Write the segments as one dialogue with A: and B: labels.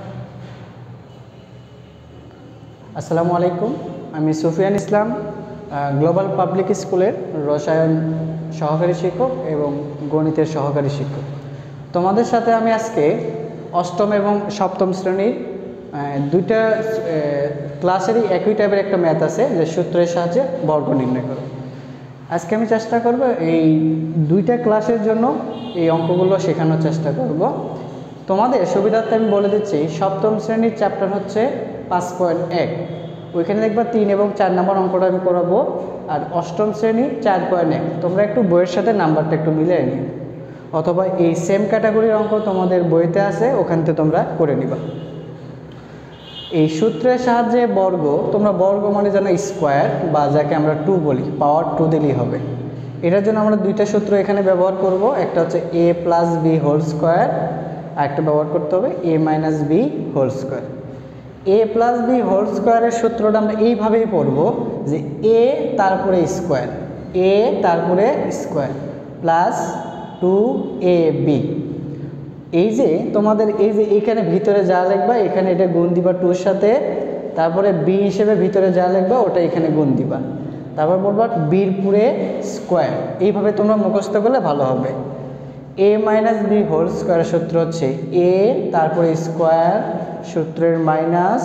A: আসসালামু আলাইকুম, আমি সুফিয়ান ইসলাম, গ্লোবাল পাবলিক স্কুলের রসায়ন সহকারী শিক্ষক এবং গণিতের সহকারী শিক্ষক। তোমাদের সাথে আমি আজকে অষ্টম এবং সপ্তম শ্রেণীর দুইটা ক্লাসেরই একই টাইপের একটা ম্যাথ আছে যে সূত্রের সাহায্যে বর্গ নির্ণয় করো। আজকে আমি চেষ্টা করব এই দুইটা ক্লাসের জন্য এই অঙ্কগুলো শেখানোর চেষ্টা করব। তোমাদের সুবিধার্থে আমি বলে দিচ্ছি, সপ্তম শ্রেণীর চ্যাপ্টার হচ্ছে 5.1, ওইখানে দেখবা 3 এবং 4 নম্বর অঙ্কটা আমি করাবো। আর অষ্টম শ্রেণী 4.1, তোমরা একটু বইয়ের সাথে নাম্বারটা একটু মিলিয়ে নিও, অথবা এই সেম ক্যাটাগরির অঙ্ক তোমাদের বইতে আছে, ওখান থেকে তোমরা করে নিবা। এই সূত্রের সাহায্যে বর্গ, তোমরা বর্গ মানে জানো স্কোয়ার, বা যাকে আমরা 2 বলি, পাওয়ার 2 দিলেই হবে। এটার জন্য আমরা দুইটা সূত্র এখানে ব্যবহার করব, একটা হচ্ছে a plus B whole square, আর একটা ব্যবহার করতে হবে a minus B whole square. a plus B whole স্কোয়ারের সূত্রটা আমরা এইভাবেই পড়ব যে a তারপরে স্কোয়ার, a তারপরে স্কোয়ার প্লাস 2ab। এই যে তোমাদের এই যে এখানে ভিতরে যা লিখবা এখানে এটা গুণ দিবা 2 এর সাথে, তারপরে b হিসেবে ভিতরে যা লিখবা ওটা এখানে গুণ দিবা, তারপর বলবা b এর পুরে স্কোয়ার। এইভাবে তোমরা মুখস্থ করলে ভালো হবে। a মাইনাস বি হোল স্কোয়ারের সূত্র হচ্ছে a তারপরে স্কোয়ার সূত্রের মাইনাস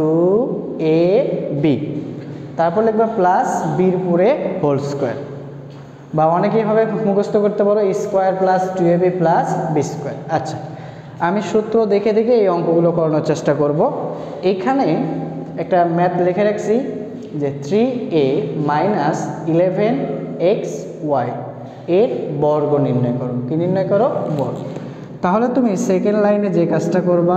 A: 2ab, তারপর লিখবা প্লাস b এর পুরে হোল স্কোয়ার, বা অনেকে এইভাবে মুখস্থ করতে পারো square plus 2ab plus B square. আচ্ছা, আমি সূত্র দেখে দেখে এই অঙ্কগুলো করানোর চেষ্টা করব। এখানে একটা ম্যাথ লিখে রাখছি যে 3a মাইনাস 11xy এর বর্গ নির্ণয় করো। কি নির্ণয় করো? বর্গ। তাহলে তুমি সেকেন্ড লাইনে যে কাজটা করবা,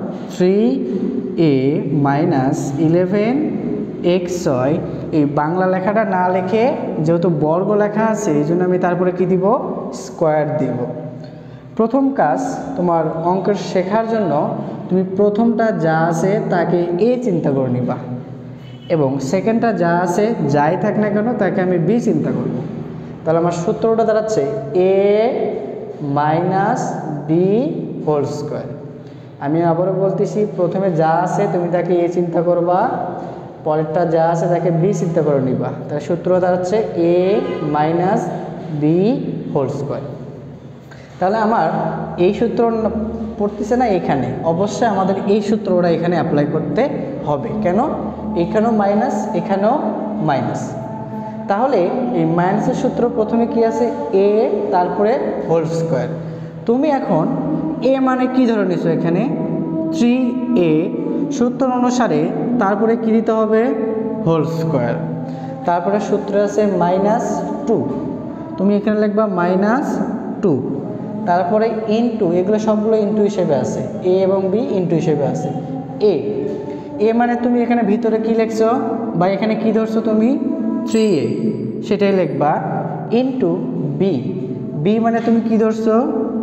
A: 3a মাইনাস 11xy, এই বাংলা লেখাটা না লিখে যেহেতু বর্গ লেখা আছে এই জন্য আমি তারপরে কি দিব? স্কোয়ার দিব। প্রথম কাজ তোমার অঙ্কের শেখার জন্য তুমি প্রথমটা যা আছে তাকে a চিন্তা করে নিবা, এবং সেকেন্ডটা যা আছে যাই থাক না কেন তাকে আমি b চিন্তা করব। তাহলে আমার সূত্রটা দাঁড়াচ্ছে a minus B whole square. আমি আবারও বলতেছি, প্রথমে যা আছে তুমি তাকে a চিন্তা করবা, পরেরটা যা আছে তাকে b চিন্তা করে নিবা। তাহলে সূত্র দাঁড়াচ্ছে a minus B whole square. তাহলে আমার এই সূত্র পড়তেছে না এখানে, অবশ্যই আমাদের এই সূত্রটা এখানে অ্যাপ্লাই করতে হবে। কেন? এখানেও মাইনাস, এখানেও মাইনাস। তাহলে এই মাইনাসের সূত্র প্রথমে কি আছে? a তারপরে হোল স্কোয়ার। তুমি এখন a মানে কি ধরে নিছো? এখানে 3a, সূত্র অনুসারে তারপরে কি দিতে হবে? Whole square. তারপরে সূত্র আছে মাইনাস 2, তুমি এখানে লিখবা মাইনাস 2, তারপরে ইনটু, এগুলো সবগুলো ইনটু হিসেবে আছে, a এবং b ইনটু হিসেবে আছে। a মানে তুমি এখানে ভিতরে কি লিখছো বা এখানে কি ধরছো তুমি? 3a, সেটাই লিখবা, ইনটু b মানে তুমি কি ধরছো?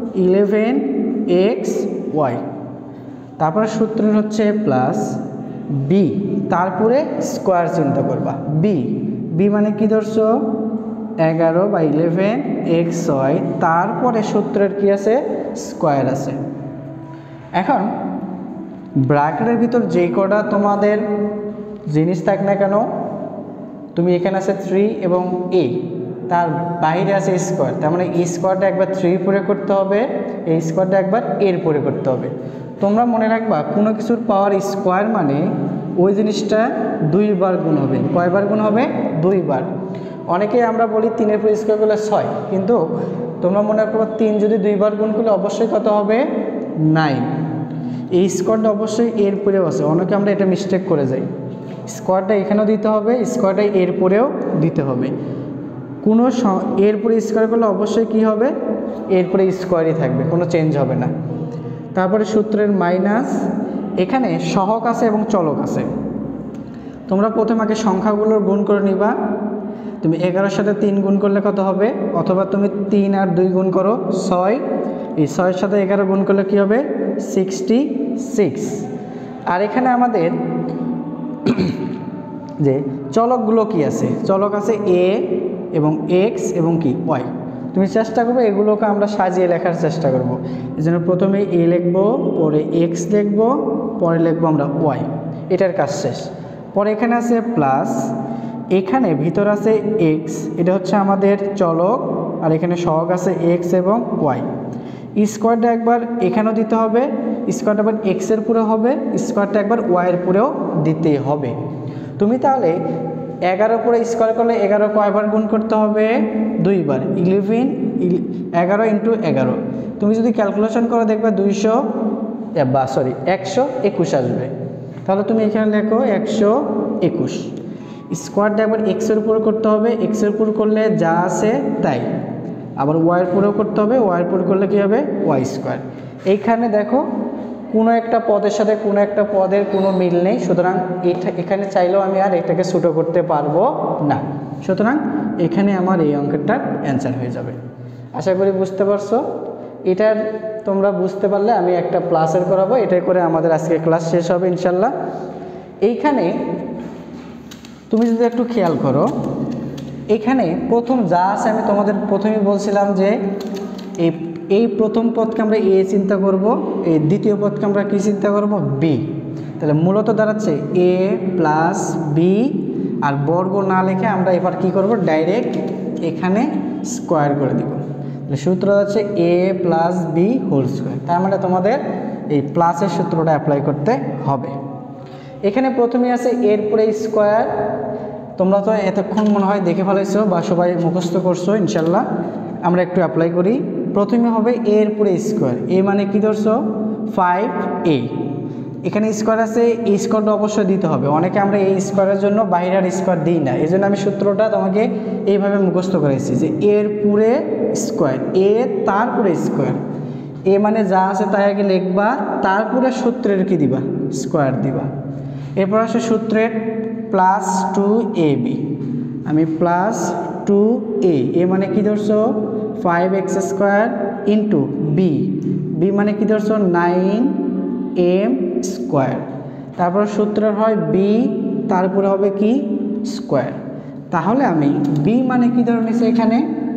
A: 11xy। তারপরে সূত্র হচ্ছে প্লাস b, তারপরে স্কোয়ার চিন্তা করবা। b মানে কি ধরছো? 11 বা 11xy, তারপরে সূত্রের কি আছে? স্কোয়ার আছে। এখন ব্র্যাকেটের ভিতর যে কটা তোমাদের জিনিস থাক না কেন, তুমি এখানে আছে 3 এবং a, তার বাইরে আছে স্কোয়ার, তার মানে এই স্কোয়ারটা একবার 3 পরে করতে হবে, এই স্কোয়ারটা একবার এর পরে করতে হবে। তোমরা মনে রাখবা, কোনো কিছুর পাওয়ার স্কোয়ার মানে ওই জিনিসটা 2 বার গুণ হবে। কয়বার গুণ হবে? 2 বার। অনেকে আমরা বলি 3 এর পরে স্কোয়ার করলে 6, কিন্তু তোমরা মনে রাখবা 3 যদি 2 বার গুণ করলে অবশ্যই কত হবে? 9। এই স্কোয়ারটা অবশ্যই এর পরেও আছে, অনেকে আমরা এটা মিস্টেক করে যাই। স্কোয়ারটা এখানেও দিতে হবে, স্কোয়ারটা এর পরেও দিতে হবে। কোনো এর পরে স্কোয়ার করলে অবশ্যই কি হবে? এর পরে স্কোয়ারই থাকবে, কোনো চেঞ্জ হবে না। তারপরে সূত্রের মাইনাস, এখানে সহগ আছে এবং চলক আছে। তোমরা প্রথমে আগে সংখ্যাগুলোর গুণ করে নিবা। তুমি 11-এর সাথে 3 গুণ করলে কত হবে? অথবা তুমি 3 আর 2 গুণ করো 6, এই 6-এর সাথে 11 গুণ করলে কি হবে? 66। আর এখানে আমাদের যে চলকগুলো কি আছে? চলক আছে a এবং x এবং কি y। তুমি চেষ্টা করবে এগুলোকে আমরা সাজিয়ে লেখার চেষ্টা করব। এই জন্য প্রথমে a লিখব, পরে x লিখব, পরে লিখবো আমরা ওয়াই, এটার কাজ শেষ। পরে এখানে আছে প্লাস, এখানে ভিতর আছে এক্স, এটা হচ্ছে আমাদের চলক, আর এখানে সহগ আছে এক্স এবং ওয়াই। স্কোয়ারটা একবার এখানেও দিতে হবে, স্কোয়ারটা একবার এক্সের পুরো হবে, স্কোয়ারটা একবার ওয়াইয়ের পুরেও দিতে হবে। তুমি তাহলে 11 পুরো স্কোয়ার করলে 11 কয়বার গুণ করতে হবে? 2 বার। 11 ইন্টু 11, তুমি যদি ক্যালকুলেশন করে দেখবে 121 আসবে। তাহলে তুমি এখানে লেখো 121। স্কোয়ারটা একবার এক্সের উপর করতে হবে, এক্সের উপর করলে যা আছে তাই, আবার ওয়াইয়ের পুরেও করতে হবে, ওয়াইয়ের পুর করলে কী হবে? Y square. এইখানে দেখো কোনো একটা পদের সাথে কোনো একটা পদের কোনো মিল নেই, সুতরাং এখানে চাইলেও আমি আর এটাকে ছোটো করতে পারবো না, সুতরাং এখানে আমার এই অঙ্কটার অ্যান্সার হয়ে যাবে। আশা করি বুঝতে পারছো। এটার তোমরা বুঝতে পারলে আমি একটা প্লাসের করাবো, এটাই করে আমাদের আজকে ক্লাস শেষ হবে ইনশাল্লাহ। এইখানে তুমি যদি একটু খেয়াল করো, এখানে প্রথম যা আছে আমি তোমাদের প্রথমেই বলছিলাম যে এই প্রথম পদকে আমরা এ চিন্তা করব, এই দ্বিতীয় পদকে আমরা কী চিন্তা করব? বি। তাহলে মূলত দাঁড়াচ্ছে এ প্লাস বি, আর বর্গ না লিখে আমরা এবার কি করব? ডাইরেক্ট এখানে স্কোয়ার করে দিব। তাহলে সূত্র হচ্ছে A plus B whole square. তার মানে তোমাদের এই প্লাসের সূত্রটা অ্যাপ্লাই করতে হবে। এখানে প্রথমে আছে এর পরে স্কোয়ার, তোমরা তো এতক্ষণ মনে হয় দেখে ফেলেছো বা সবাই মুখস্থ করছো ইনশাল্লাহ। আমরা একটু অ্যাপ্লাই করি। প্রথমে হবে এর পরে স্কোয়ার, এ মানে কি ধরছো? 5a। এখানে স্কোয়ার আছে, এই স্কোয়ারটা অবশ্যই দিতে হবে। অনেকে আমরা এই স্কোয়ারের জন্য বাইরের স্কোয়ার দিই না, এই জন্য আমি সূত্রটা তোমাকে এইভাবে মুখস্থ করেছি যে এর পুরে স্কোয়ার, এ তারপরে স্কোয়ার, এ মানে যা আছে তাই আগে লিখবা, তারপরে সূত্রের কি দিবা? স্কোয়ার দিবা। এরপর আসে সূত্রের প্লাস 2ab, আমি প্লাস 2a, এ মানে কি ধরছো? 5x square into B, B মানে কি ধরছো? 9m square. তারপর সূত্রের হয় বি, তারপরে হবে কি? স্কোয়ার। তাহলে আমি বি মানে কি ধরে নিছি এখানে?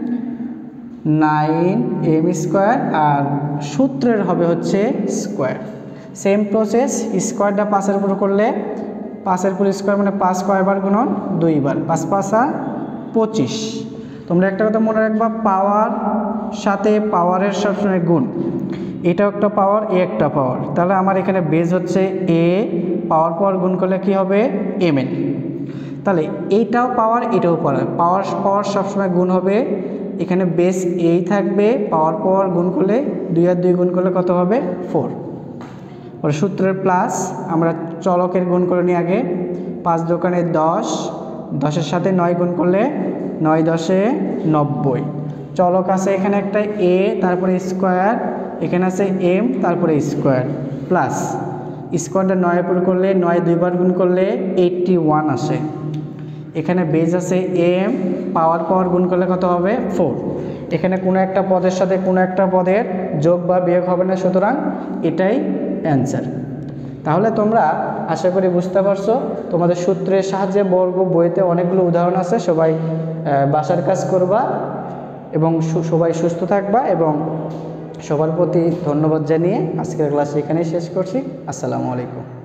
A: 9m স্কোয়ার, আর সূত্রের হবে হচ্ছে স্কোয়ার। সেম প্রসেস, স্কোয়ারটা 5-এর উপর করলে 5-এর উপর স্কোয়ার মানে 5 কয়বার গুণন? 2 বার, 5 5 25। তোমরা একটা কথা মনে রাখবা, পাওয়ার সাথে পাওয়ারের সবসময় গুণ, এটাও একটা পাওয়ার, এ একটা পাওয়ার। তাহলে আমার এখানে বেজ হচ্ছে এ, পাওয়ার গুণ করলে কি হবে? mn। তাহলে এইটাও পাওয়ার, এটাও পাওয়ার সবসময় গুণ হবে। এখানে বেস এই থাকবে, পাওয়ার গুণ করলে 2 আর 2 গুণ করলে কত হবে? 4। ওর সূত্রের প্লাস, আমরা চলকের গুণ করে নিই আগে। 5 দোকানে 10, 10-এর সাথে 9 গুণ করলে 9 10-এ 90। চলক আছে এখানে একটা এ, তারপরে স্কোয়ার, এখানে আছে এম, তারপরে স্কোয়ার, প্লাস স্কোয়ারটা 9-এর উপর করলে 9 2 বার গুণ করলে 81 আসে। এখানে বেজ আছে এম, পাওয়ার গুণ করলে কত হবে? 4। এখানে কোনো একটা পদের সাথে কোনো একটা পদের যোগ বা বিয়োগ হবে না, সুতরাং এটাই অ্যান্সার। তাহলে তোমরা আশা করি বুঝতে পারছো। তোমাদের সূত্রের সাহায্যে বর্গ বইতে অনেকগুলো উদাহরণ আছে, সবাই বাসার কাজ করবা এবং সবাই সুস্থ থাকবা, এবং সবার প্রতি ধন্যবাদ জানিয়ে আজকের ক্লাস এখানেই শেষ করছি। আসসালামু আলাইকুম।